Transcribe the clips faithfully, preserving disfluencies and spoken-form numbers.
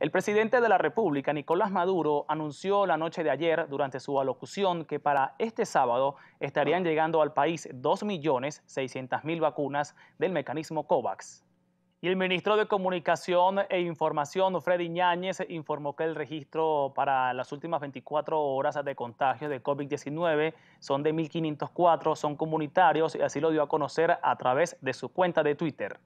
El presidente de la República, Nicolás Maduro, anunció la noche de ayer durante su alocución que para este sábado estarían llegando al país dos millones seiscientas mil vacunas del mecanismo COVAX. Y el ministro de Comunicación e Información, Freddy Ñáñez, informó que el registro para las últimas veinticuatro horas de contagio de COVID diecinueve son de mil quinientos cuatro, son comunitarios y así lo dio a conocer a través de su cuenta de Twitter.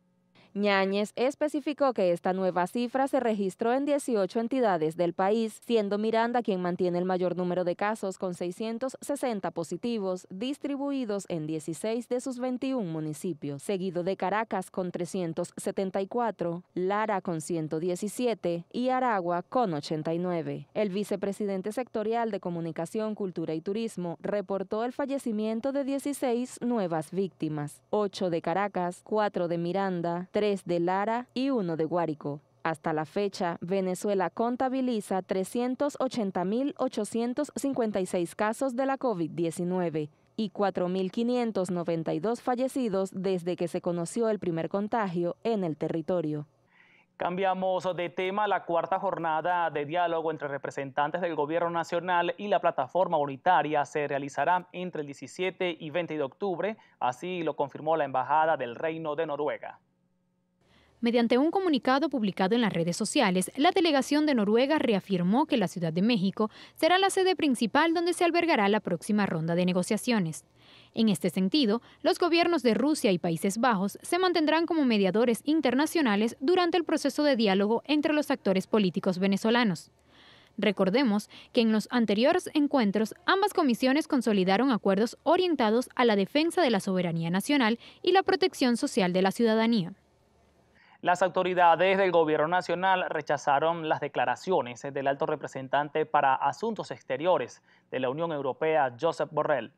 Ñáñez especificó que esta nueva cifra se registró en dieciocho entidades del país, siendo Miranda quien mantiene el mayor número de casos con seiscientos sesenta positivos, distribuidos en dieciséis de sus veintiún municipios, seguido de Caracas con trescientos setenta y cuatro, Lara con ciento diecisiete y Aragua con ochenta y nueve. El vicepresidente sectorial de Comunicación, Cultura y Turismo reportó el fallecimiento de dieciséis nuevas víctimas, ocho de Caracas, cuatro de Miranda, tres de Lara y uno de Guárico. Hasta la fecha, Venezuela contabiliza trescientos ochenta mil ochocientos cincuenta y seis casos de la COVID diecinueve y cuatro mil quinientos noventa y dos fallecidos desde que se conoció el primer contagio en el territorio. Cambiamos de tema. La cuarta jornada de diálogo entre representantes del Gobierno Nacional y la Plataforma Unitaria se realizará entre el diecisiete y veinte de octubre, así lo confirmó la Embajada del Reino de Noruega. Mediante un comunicado publicado en las redes sociales, la delegación de Noruega reafirmó que la Ciudad de México será la sede principal donde se albergará la próxima ronda de negociaciones. En este sentido, los gobiernos de Rusia y Países Bajos se mantendrán como mediadores internacionales durante el proceso de diálogo entre los actores políticos venezolanos. Recordemos que en los anteriores encuentros ambas comisiones consolidaron acuerdos orientados a la defensa de la soberanía nacional y la protección social de la ciudadanía. Las autoridades del Gobierno Nacional rechazaron las declaraciones del alto representante para Asuntos Exteriores de la Unión Europea, Josep Borrell.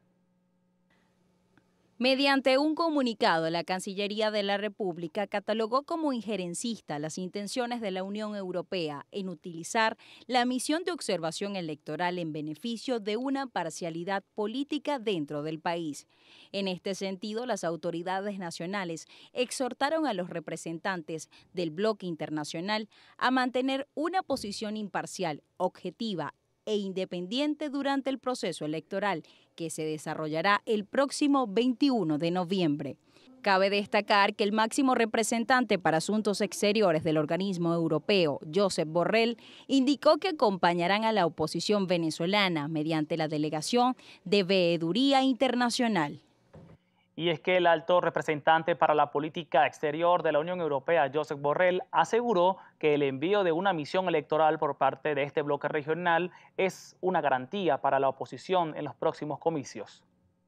Mediante un comunicado, la Cancillería de la República catalogó como injerencista las intenciones de la Unión Europea en utilizar la misión de observación electoral en beneficio de una parcialidad política dentro del país. En este sentido, las autoridades nacionales exhortaron a los representantes del bloque internacional a mantener una posición imparcial, objetiva e independiente durante el proceso electoral que se desarrollará el próximo veintiuno de noviembre. Cabe destacar que el máximo representante para Asuntos Exteriores del organismo europeo, Josep Borrell, indicó que acompañarán a la oposición venezolana mediante la delegación de Veeduría Internacional. Y es que el alto representante para la política exterior de la Unión Europea, Josep Borrell, aseguró que el envío de una misión electoral por parte de este bloque regional es una garantía para la oposición en los próximos comicios.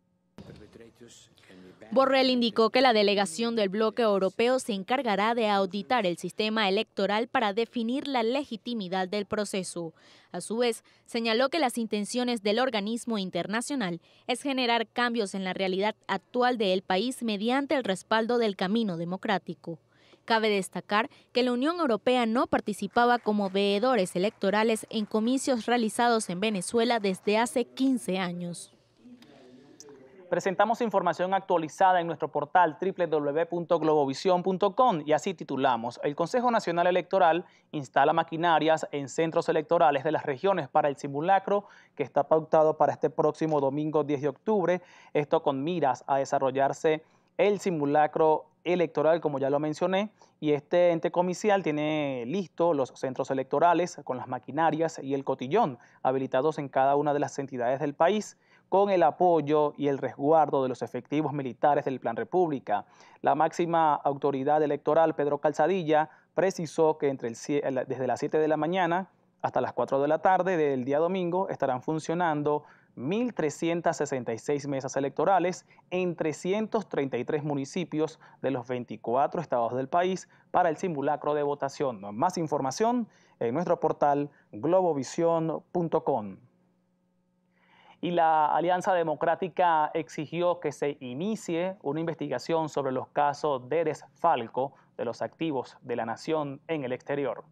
Borrell indicó que la delegación del bloque europeo se encargará de auditar el sistema electoral para definir la legitimidad del proceso. A su vez, señaló que las intenciones del organismo internacional es generar cambios en la realidad actual del país mediante el respaldo del camino democrático. Cabe destacar que la Unión Europea no participaba como veedores electorales en comicios realizados en Venezuela desde hace quince años. Presentamos información actualizada en nuestro portal doble u doble u doble u punto globovisión punto com y así titulamos: el Consejo Nacional Electoral instala maquinarias en centros electorales de las regiones para el simulacro que está pautado para este próximo domingo diez de octubre. Esto con miras a desarrollarse el simulacro electoral, como ya lo mencioné, y este ente comicial tiene listos los centros electorales con las maquinarias y el cotillón habilitados en cada una de las entidades del país, con el apoyo y el resguardo de los efectivos militares del Plan República. La máxima autoridad electoral, Pedro Calzadilla, precisó que entre el, desde las siete de la mañana hasta las cuatro de la tarde del día domingo estarán funcionando mil trescientas sesenta y seis mesas electorales en trescientos treinta y tres municipios de los veinticuatro estados del país para el simulacro de votación. Más información en nuestro portal globovisión punto com. Y la Alianza Democrática exigió que se inicie una investigación sobre los casos de desfalco de los activos de la nación en el exterior.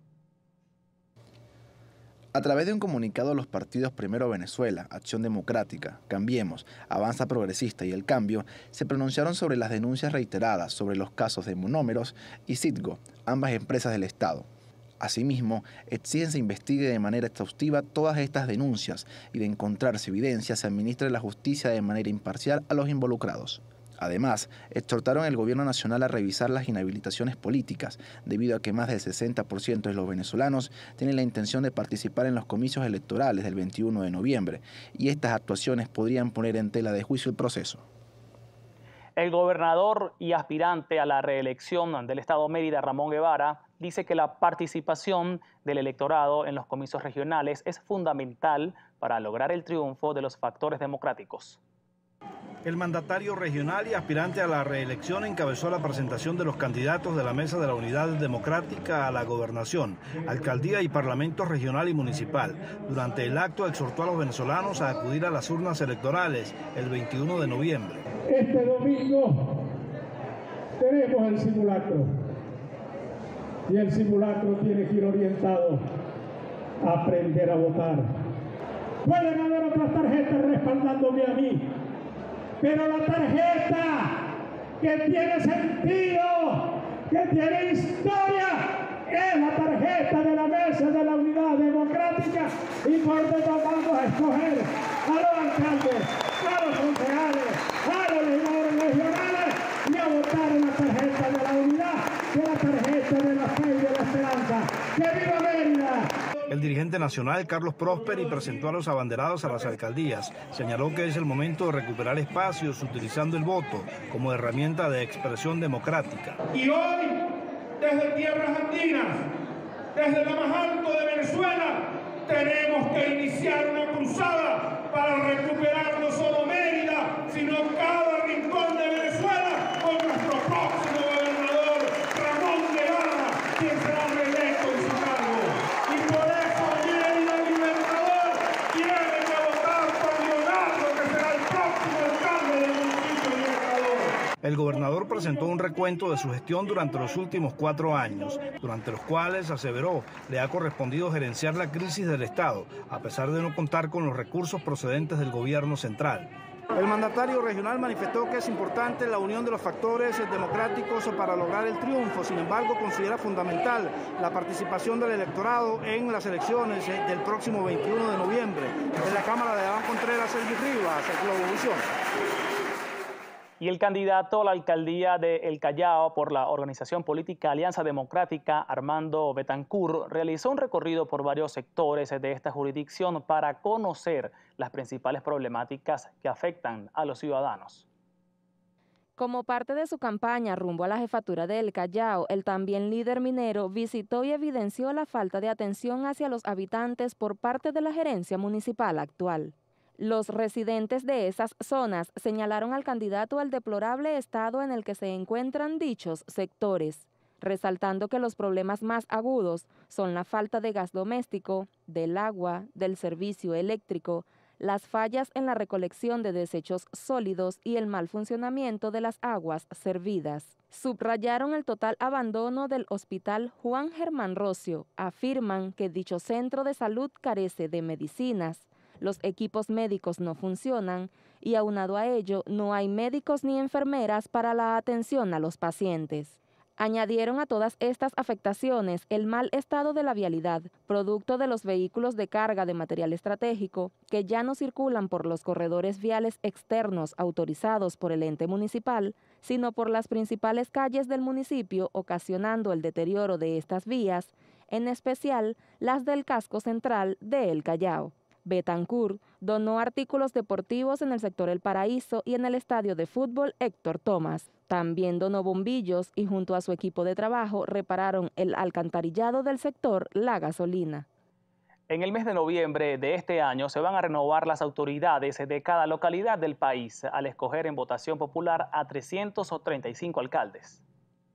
A través de un comunicado, los partidos Primero Venezuela, Acción Democrática, Cambiemos, Avanza Progresista y El Cambio se pronunciaron sobre las denuncias reiteradas sobre los casos de Monómeros y Citgo, ambas empresas del Estado. Asimismo, exigen se investigue de manera exhaustiva todas estas denuncias y de encontrarse evidencia se administre la justicia de manera imparcial a los involucrados. Además, exhortaron al gobierno nacional a revisar las inhabilitaciones políticas, debido a que más del sesenta por ciento de los venezolanos tienen la intención de participar en los comicios electorales del veintiuno de noviembre, y estas actuaciones podrían poner en tela de juicio el proceso. El gobernador y aspirante a la reelección del estado Mérida, Ramón Guevara, dice que la participación del electorado en los comicios regionales es fundamental para lograr el triunfo de los factores democráticos. El mandatario regional y aspirante a la reelección encabezó la presentación de los candidatos de la Mesa de la Unidad Democrática a la gobernación, alcaldía y parlamento regional y municipal. Durante el acto exhortó a los venezolanos a acudir a las urnas electorales el veintiuno de noviembre. Este domingo tenemos el simulacro y el simulacro tiene que ir orientado a aprender a votar. Pueden haber otras tarjetas respaldándome a mí, pero la tarjeta que tiene sentido, que tiene historia, es la tarjeta de la Mesa de la Unidad Democrática, y por tanto vamos a escoger a los alcaldes, a los concejales, a los legisladores regionales y a votar en la tarjeta de la unidad, de la tarjeta de la fe y de la esperanza. ¡Que viva Mérida! El dirigente nacional, Carlos Prosperi, presentó a los abanderados a las alcaldías. Señaló que es el momento de recuperar espacios utilizando el voto como herramienta de expresión democrática. Y hoy, desde tierras andinas, desde lo más alto de Venezuela, tenemos que iniciar una cruzada para recuperar no solo Mérida, sino cada rincón de Venezuela con nuestro próximo gobernador, Ramón Guevara, quien será reelecto en su cargo. Y por eso Mérida Libertador tiene que votar por Leonardo, que será el próximo alcalde del municipio de Libertador. El gobernador presentó un recuento de su gestión durante los últimos cuatro años, durante los cuales, aseveró, le ha correspondido gerenciar la crisis del Estado, a pesar de no contar con los recursos procedentes del gobierno central. El mandatario regional manifestó que es importante la unión de los factores democráticos para lograr el triunfo. Sin embargo, considera fundamental la participación del electorado en las elecciones del próximo veintiuno de noviembre. En la Cámara de Adán Contreras, Sergio Rivas, Globovisión. Y el candidato a la alcaldía de El Callao por la organización política Alianza Democrática, Armando Betancourt, realizó un recorrido por varios sectores de esta jurisdicción para conocer las principales problemáticas que afectan a los ciudadanos. Como parte de su campaña rumbo a la jefatura de El Callao, el también líder minero visitó y evidenció la falta de atención hacia los habitantes por parte de la gerencia municipal actual. Los residentes de esas zonas señalaron al candidato el deplorable estado en el que se encuentran dichos sectores, resaltando que los problemas más agudos son la falta de gas doméstico, del agua, del servicio eléctrico, las fallas en la recolección de desechos sólidos y el mal funcionamiento de las aguas servidas. Subrayaron el total abandono del Hospital Juan Germán Rocio. Afirman que dicho centro de salud carece de medicinas, los equipos médicos no funcionan y aunado a ello no hay médicos ni enfermeras para la atención a los pacientes. Añadieron a todas estas afectaciones el mal estado de la vialidad, producto de los vehículos de carga de material estratégico que ya no circulan por los corredores viales externos autorizados por el ente municipal, sino por las principales calles del municipio, ocasionando el deterioro de estas vías, en especial las del casco central de El Callao. Betancourt donó artículos deportivos en el sector El Paraíso y en el estadio de fútbol Héctor Thomas. También donó bombillos y junto a su equipo de trabajo repararon el alcantarillado del sector La Gasolina. En el mes de noviembre de este año se van a renovar las autoridades de cada localidad del país al escoger en votación popular a trescientos treinta y cinco alcaldes.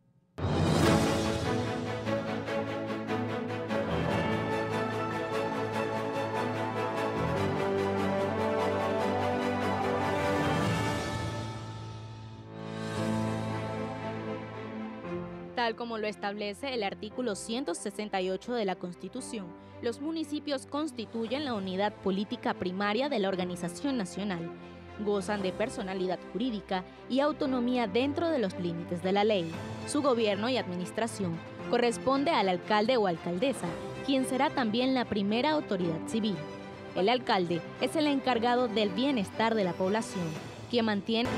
Tal como lo establece el artículo ciento sesenta y ocho de la Constitución, los municipios constituyen la unidad política primaria de la organización nacional. Gozan de personalidad jurídica y autonomía dentro de los límites de la ley. Su gobierno y administración corresponde al alcalde o alcaldesa, quien será también la primera autoridad civil. El alcalde es el encargado del bienestar de la población, quien mantiene...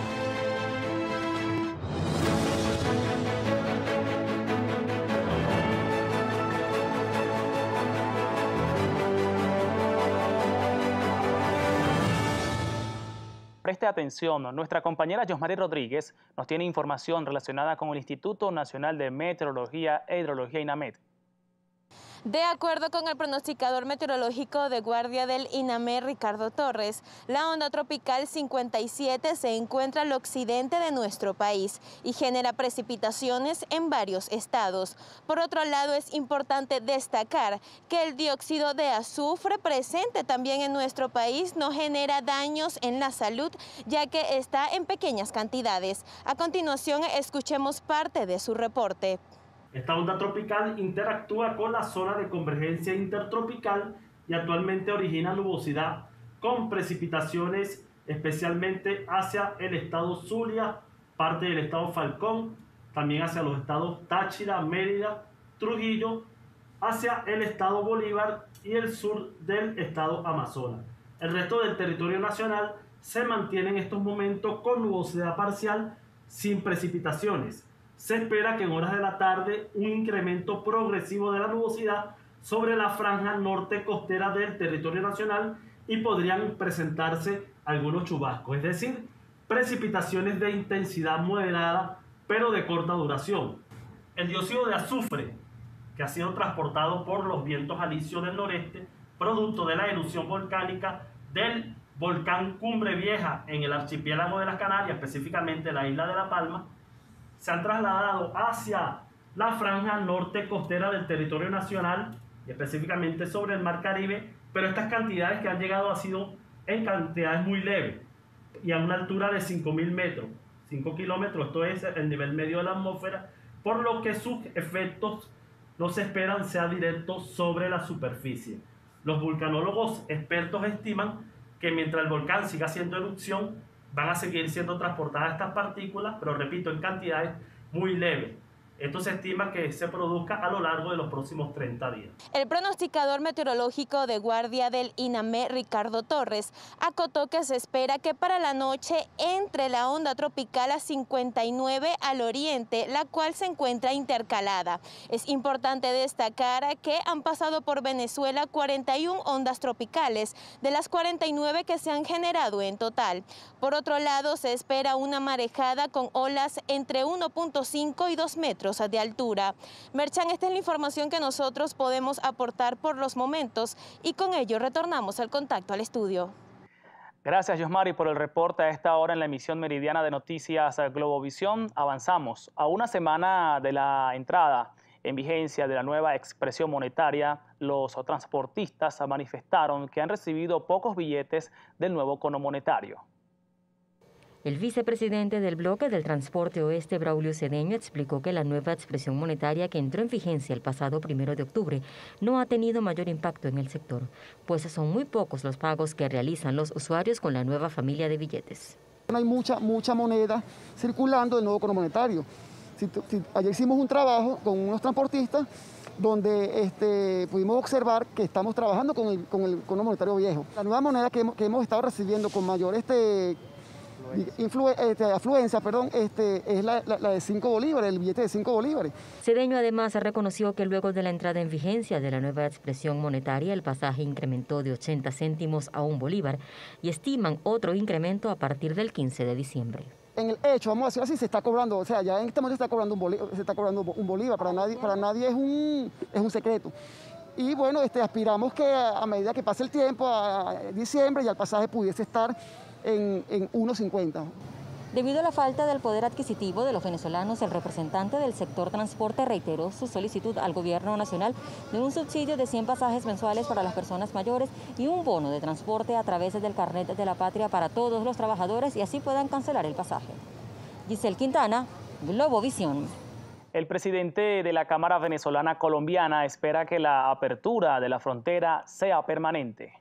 Preste atención, nuestra compañera Yosmari Rodríguez nos tiene información relacionada con el Instituto Nacional de Meteorología e Hidrología INAMET. De acuerdo con el pronosticador meteorológico de guardia del INAMET, Ricardo Torres, la onda tropical cincuenta y siete se encuentra al occidente de nuestro país y genera precipitaciones en varios estados. Por otro lado, es importante destacar que el dióxido de azufre presente también en nuestro país no genera daños en la salud, ya que está en pequeñas cantidades. A continuación, escuchemos parte de su reporte. Esta onda tropical interactúa con la zona de convergencia intertropical y actualmente origina nubosidad con precipitaciones especialmente hacia el estado Zulia, parte del estado Falcón, también hacia los estados Táchira, Mérida, Trujillo, hacia el estado Bolívar y el sur del estado Amazonas. El resto del territorio nacional se mantiene en estos momentos con nubosidad parcial sin precipitaciones. Se espera que en horas de la tarde un incremento progresivo de la nubosidad sobre la franja norte costera del territorio nacional y podrían presentarse algunos chubascos, es decir, precipitaciones de intensidad moderada pero de corta duración. El dióxido de azufre, que ha sido transportado por los vientos alisios del noreste, producto de la erupción volcánica del volcán Cumbre Vieja en el archipiélago de las Canarias, específicamente la isla de La Palma, se han trasladado hacia la franja norte costera del territorio nacional y específicamente sobre el Mar Caribe, pero estas cantidades que han llegado han sido en cantidades muy leves y a una altura de cinco mil metros, cinco kilómetros, esto es el nivel medio de la atmósfera, por lo que sus efectos no se esperan sean directos sobre la superficie. Los vulcanólogos expertos estiman que mientras el volcán siga haciendo erupción, van a seguir siendo transportadas estas partículas, pero repito, en cantidades muy leves. Esto se estima que se produzca a lo largo de los próximos treinta días. El pronosticador meteorológico de guardia del INAMET, Ricardo Torres, acotó que se espera que para la noche entre la onda tropical a cincuenta y nueve al oriente, la cual se encuentra intercalada. Es importante destacar que han pasado por Venezuela cuarenta y una ondas tropicales, de las cuarenta y nueve que se han generado en total. Por otro lado, se espera una marejada con olas entre uno punto cinco y dos metros de altura. Merchan, esta es la información que nosotros podemos aportar por los momentos y con ello retornamos al contacto al estudio. Gracias, Yosmari, por el reporte a esta hora en la emisión meridiana de Noticias Globovisión. Avanzamos a una semana de la entrada en vigencia de la nueva expresión monetaria. Los transportistas manifestaron que han recibido pocos billetes del nuevo cono monetario. El vicepresidente del bloque del transporte oeste, Braulio Cedeño, explicó que la nueva expresión monetaria que entró en vigencia el pasado primero de octubre no ha tenido mayor impacto en el sector, pues son muy pocos los pagos que realizan los usuarios con la nueva familia de billetes. Hay mucha, mucha moneda circulando del nuevo cono monetario. Si, si, ayer hicimos un trabajo con unos transportistas donde este, pudimos observar que estamos trabajando con el, con el cono monetario viejo. La nueva moneda que hemos, que hemos estado recibiendo con mayor este, Influ este, afluencia perdón, este, es la, la, la de cinco bolívares, el billete de cinco bolívares. Cedeño además reconoció que luego de la entrada en vigencia de la nueva expresión monetaria, el pasaje incrementó de ochenta céntimos a un bolívar y estiman otro incremento a partir del quince de diciembre. En el hecho, vamos a decir así, se está cobrando, o sea, ya en este momento se está cobrando un bolívar, se está cobrando un bolívar para nadie, para nadie es un, es un secreto. Y bueno, este, aspiramos que a, a medida que pase el tiempo, a, a diciembre, ya el pasaje pudiese estar en, en uno cincuenta. Debido a la falta del poder adquisitivo de los venezolanos, el representante del sector transporte reiteró su solicitud al gobierno nacional de un subsidio de cien pasajes mensuales para las personas mayores y un bono de transporte a través del carnet de la patria para todos los trabajadores y así puedan cancelar el pasaje. Giselle Quintana, Globovisión. El presidente de la Cámara Venezolana Colombiana espera que la apertura de la frontera sea permanente.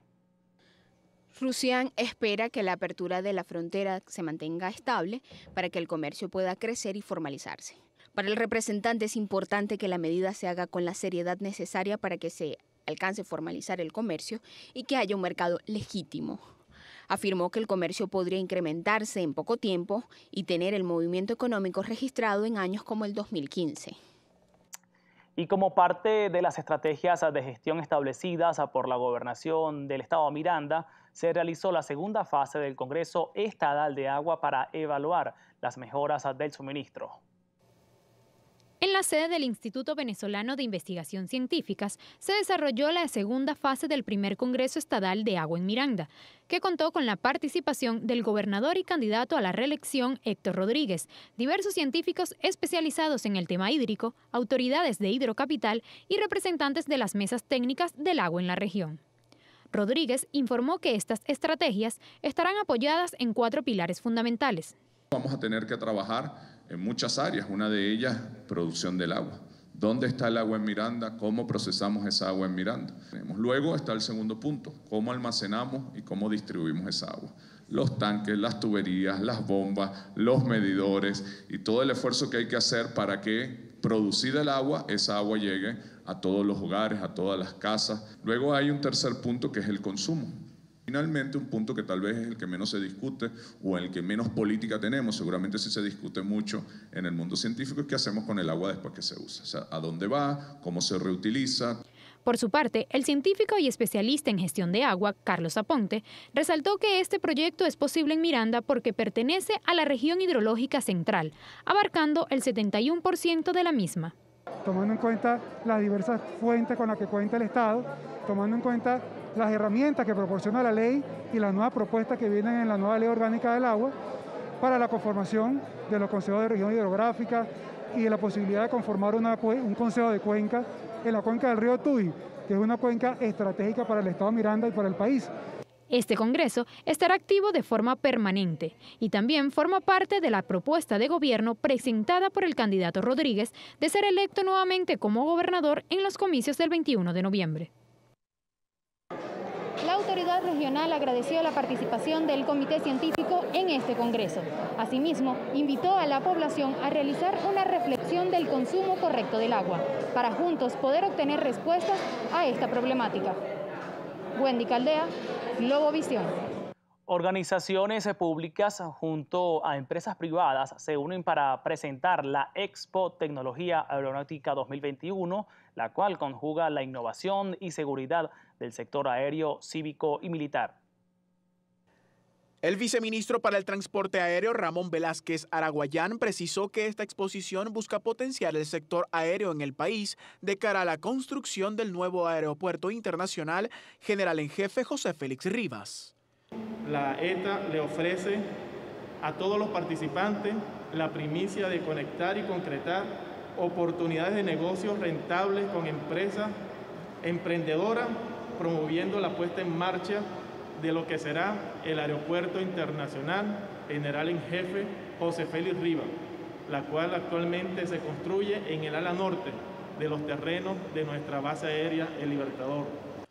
Rusián espera que la apertura de la frontera se mantenga estable para que el comercio pueda crecer y formalizarse. Para el representante es importante que la medida se haga con la seriedad necesaria para que se alcance a formalizar el comercio y que haya un mercado legítimo. Afirmó que el comercio podría incrementarse en poco tiempo y tener el movimiento económico registrado en años como el dos mil quince. Y como parte de las estrategias de gestión establecidas por la Gobernación del Estado Miranda, se realizó la segunda fase del Congreso Estadal de Agua para evaluar las mejoras del suministro. En la sede del Instituto Venezolano de Investigación Científicas se desarrolló la segunda fase del primer Congreso Estadal de Agua en Miranda, que contó con la participación del gobernador y candidato a la reelección Héctor Rodríguez, diversos científicos especializados en el tema hídrico, autoridades de Hidrocapital y representantes de las mesas técnicas del agua en la región. Rodríguez informó que estas estrategias estarán apoyadas en cuatro pilares fundamentales. Vamos a tener que trabajar en muchas áreas, una de ellas, producción del agua. ¿Dónde está el agua en Miranda? ¿Cómo procesamos esa agua en Miranda? Luego está el segundo punto, ¿cómo almacenamos y cómo distribuimos esa agua? Los tanques, las tuberías, las bombas, los medidores y todo el esfuerzo que hay que hacer para que, producida el agua, esa agua llegue a todos los hogares, a todas las casas. Luego hay un tercer punto que es el consumo. Finalmente, un punto que tal vez es el que menos se discute o el que menos política tenemos, seguramente sí se discute mucho en el mundo científico, es qué hacemos con el agua después que se usa. O sea, a dónde va, cómo se reutiliza. Por su parte, el científico y especialista en gestión de agua, Carlos Aponte, resaltó que este proyecto es posible en Miranda porque pertenece a la región hidrológica central, abarcando el setenta y uno por ciento de la misma. Tomando en cuenta las diversas fuentes con las que cuenta el Estado, tomando en cuenta las herramientas que proporciona la ley y las nuevas propuestas que vienen en la nueva Ley Orgánica del Agua para la conformación de los consejos de región hidrográfica y de la posibilidad de conformar una, un consejo de cuenca en la cuenca del río Tuy, que es una cuenca estratégica para el Estado Miranda y para el país. Este Congreso estará activo de forma permanente y también forma parte de la propuesta de gobierno presentada por el candidato Rodríguez de ser electo nuevamente como gobernador en los comicios del veintiuno de noviembre. La autoridad regional agradeció la participación del Comité Científico en este Congreso. Asimismo, invitó a la población a realizar una reflexión del consumo correcto del agua, para juntos poder obtener respuestas a esta problemática. Wendy Caldea, Globovisión. Organizaciones públicas junto a empresas privadas se unen para presentar la Expo Tecnología Aeronáutica dos mil veintiuno, la cual conjuga la innovación y seguridad del sector aéreo, cívico y militar. El viceministro para el Transporte Aéreo, Ramón Velázquez Araguayán, precisó que esta exposición busca potenciar el sector aéreo en el país de cara a la construcción del nuevo Aeropuerto Internacional General en Jefe José Félix Rivas. La E T A le ofrece a todos los participantes la primicia de conectar y concretar oportunidades de negocios rentables con empresas emprendedoras, promoviendo la puesta en marcha de lo que será el Aeropuerto Internacional General en Jefe José Félix Rivas, la cual actualmente se construye en el ala norte de los terrenos de nuestra base aérea El Libertador.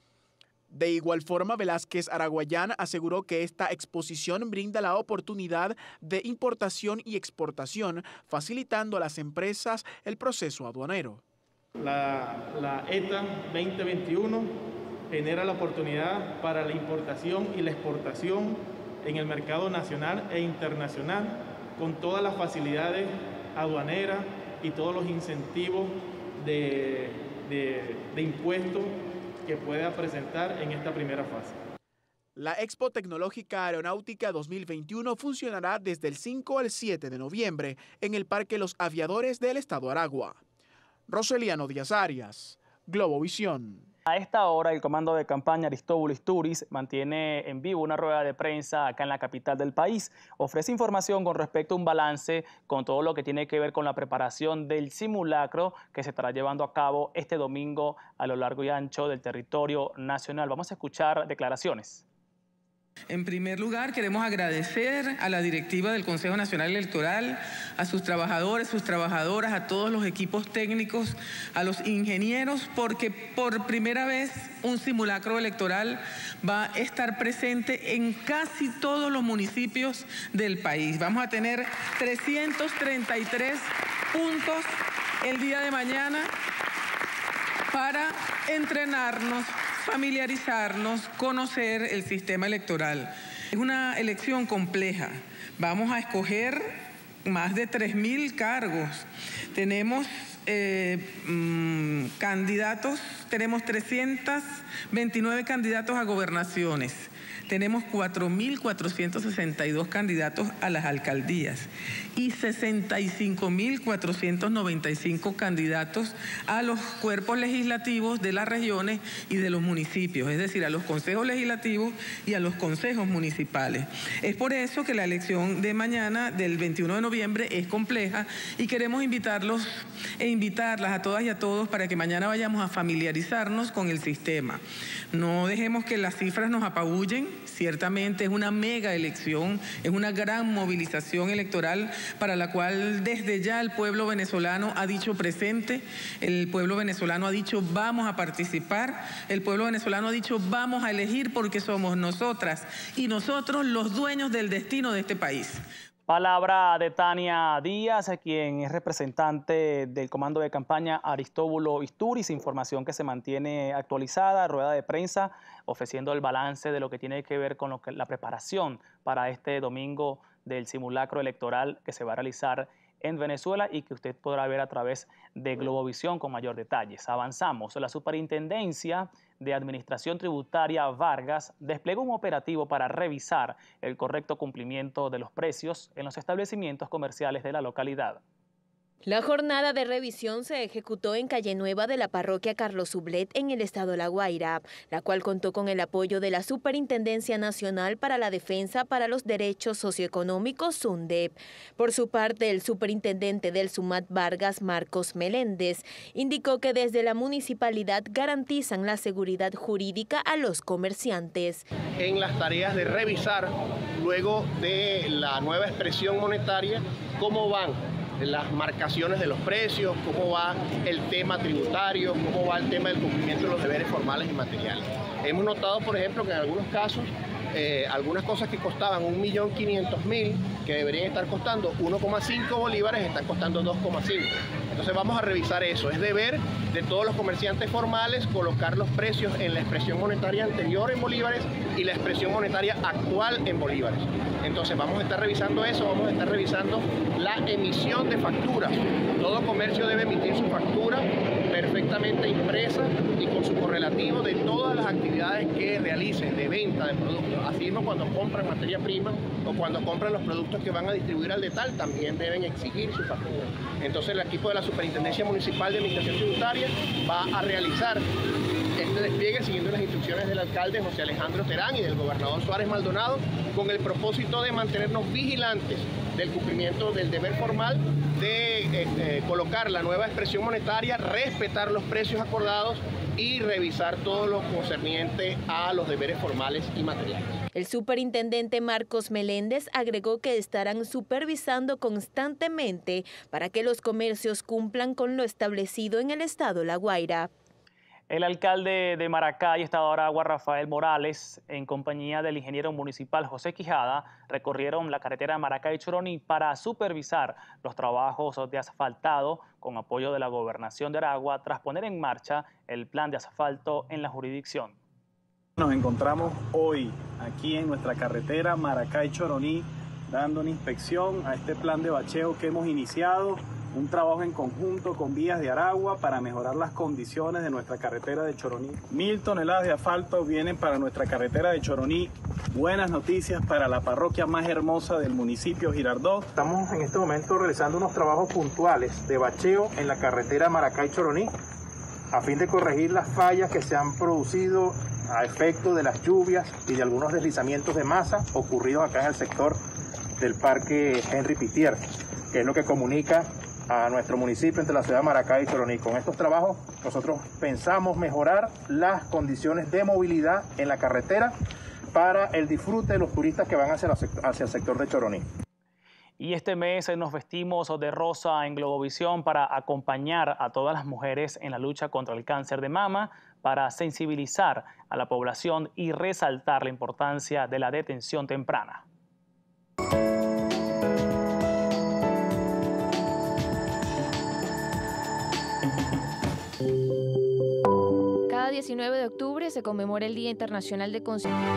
De igual forma, Velázquez Araguayán aseguró que esta exposición brinda la oportunidad de importación y exportación, facilitando a las empresas el proceso aduanero. La, la E T A veinte veintiuno genera la oportunidad para la importación y la exportación en el mercado nacional e internacional, con todas las facilidades aduaneras y todos los incentivos de, de, de impuestos que pueda presentar en esta primera fase. La Expo Tecnológica Aeronáutica dos mil veintiuno funcionará desde el cinco al siete de noviembre en el Parque Los Aviadores del Estado Aragua. Roseliano Díaz Arias, Globovisión. A esta hora, el comando de campaña Aristóbulo Isturiz mantiene en vivo una rueda de prensa acá en la capital del país. Ofrece información con respecto a un balance con todo lo que tiene que ver con la preparación del simulacro que se estará llevando a cabo este domingo a lo largo y ancho del territorio nacional. Vamos a escuchar declaraciones. En primer lugar, queremos agradecer a la directiva del Consejo Nacional Electoral, a sus trabajadores, sus trabajadoras, a todos los equipos técnicos, a los ingenieros, porque por primera vez un simulacro electoral va a estar presente en casi todos los municipios del país. Vamos a tener trescientos treinta y tres puntos el día de mañana para entrenarnos, familiarizarnos, conocer el sistema electoral. Es una elección compleja. Vamos a escoger más de tres mil cargos. Tenemos eh, mmm, candidatos, tenemos trescientos veintinueve candidatos a gobernaciones. Tenemos cuatro mil cuatrocientos sesenta y dos candidatos a las alcaldías y sesenta y cinco mil cuatrocientos noventa y cinco candidatos a los cuerpos legislativos de las regiones y de los municipios, es decir, a los consejos legislativos y a los consejos municipales. Es por eso que la elección de mañana, del veintiuno de noviembre, es compleja y queremos invitarlos e invitarlas a todas y a todos para que mañana vayamos a familiarizarnos con el sistema. No dejemos que las cifras nos apabullen. Ciertamente es una mega elección, es una gran movilización electoral para la cual desde ya el pueblo venezolano ha dicho presente, el pueblo venezolano ha dicho vamos a participar, el pueblo venezolano ha dicho vamos a elegir porque somos nosotras y nosotros los dueños del destino de este país. Palabra de Tania Díaz, quien es representante del comando de campaña Aristóbulo Isturiz, información que se mantiene actualizada, rueda de prensa, ofreciendo el balance de lo que tiene que ver con lo que, la preparación para este domingo del simulacro electoral que se va a realizar en Venezuela y que usted podrá ver a través de Globovisión con mayor detalles. Avanzamos. La Superintendencia de Administración Tributaria Vargas desplegó un operativo para revisar el correcto cumplimiento de los precios en los establecimientos comerciales de la localidad. La jornada de revisión se ejecutó en Calle Nueva de la parroquia Carlos Sublet en el estado La Guaira, la cual contó con el apoyo de la Superintendencia Nacional para la Defensa para los Derechos Socioeconómicos, SUNDEP. Por su parte, el superintendente del SUMAT Vargas, Marcos Meléndez, indicó que desde la municipalidad garantizan la seguridad jurídica a los comerciantes. En las tareas de revisar, luego de la nueva expresión monetaria, cómo van las marcaciones de los precios, cómo va el tema tributario, cómo va el tema del cumplimiento de los deberes formales y materiales. Hemos notado, por ejemplo, que en algunos casos, eh, algunas cosas que costaban un millón quinientos mil, que deberían estar costando uno coma cinco bolívares, están costando dos coma cinco. Entonces vamos a revisar eso. Es deber de todos los comerciantes formales colocar los precios en la expresión monetaria anterior en bolívares y la expresión monetaria actual en bolívares. Entonces vamos a estar revisando eso, vamos a estar revisando la emisión de facturas. Todo comercio debe emitir su factura perfectamente impresa y con su correlativo de todas las actividades que realicen de venta de productos. Así mismo cuando compran materia prima o cuando compran los productos que van a distribuir al detal, también deben exigir su factura. Entonces el equipo de la Superintendencia Municipal de Administración Tributaria va a realizar este despliegue siguiendo las instrucciones del alcalde José Alejandro Terán y del gobernador Suárez Maldonado, con el propósito de mantenernos vigilantes del cumplimiento del deber formal de eh, eh, colocar la nueva expresión monetaria, respetar los precios acordados y revisar todo lo concerniente a los deberes formales y materiales. El superintendente Marcos Meléndez agregó que estarán supervisando constantemente para que los comercios cumplan con lo establecido en el estado La Guaira. El alcalde de Maracay, Estado Aragua, Rafael Morales, en compañía del ingeniero municipal José Quijada, recorrieron la carretera Maracay-Choroní para supervisar los trabajos de asfaltado con apoyo de la Gobernación de Aragua tras poner en marcha el plan de asfalto en la jurisdicción. Nos encontramos hoy aquí en nuestra carretera Maracay-Choroní dando una inspección a este plan de bacheo que hemos iniciado. Un trabajo en conjunto con Vías de Aragua para mejorar las condiciones de nuestra carretera de Choroní. Mil toneladas de asfalto vienen para nuestra carretera de Choroní. Buenas noticias para la parroquia más hermosa del municipio, Girardot. Estamos en este momento realizando unos trabajos puntuales de bacheo en la carretera Maracay-Choroní a fin de corregir las fallas que se han producido a efecto de las lluvias y de algunos deslizamientos de masa ocurridos acá en el sector del Parque Henry Pitier, que es lo que comunica a nuestro municipio entre la ciudad de Maracay y Choroní. Con estos trabajos nosotros pensamos mejorar las condiciones de movilidad en la carretera para el disfrute de los turistas que van hacia, la, hacia el sector de Choroní. Y este mes nos vestimos de rosa en Globovisión para acompañar a todas las mujeres en la lucha contra el cáncer de mama, para sensibilizar a la población y resaltar la importancia de la detención temprana. diecinueve de octubre se conmemora el Día Internacional de Conciencia.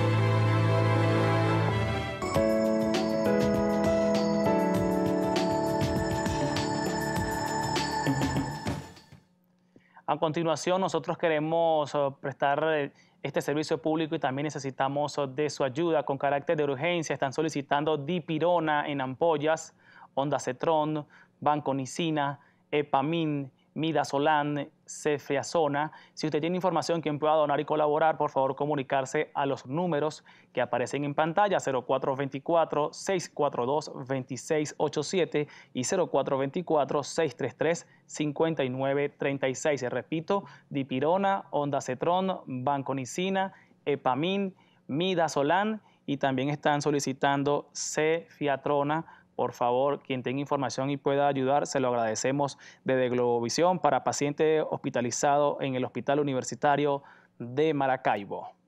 A continuación, nosotros queremos uh, prestar uh, este servicio público y también necesitamos uh, de su ayuda con carácter de urgencia. Están solicitando dipirona en ampollas, ondansetron, vancomicina, epamin, midazolam, ceftriaxona. Si usted tiene información quien pueda donar y colaborar, por favor comunicarse a los números que aparecen en pantalla, cero cuatro dos cuatro, seis cuatro dos, dos seis ocho siete y cero cuatro dos cuatro, seis tres tres, cinco nueve tres seis. Repito, dipirona, ondansetron, vancomicina, epamin, midazolam y también están solicitando ceftriaxona. Por favor, quien tenga información y pueda ayudar, se lo agradecemos desde Globovisión para paciente hospitalizado en el Hospital Universitario de Maracaibo.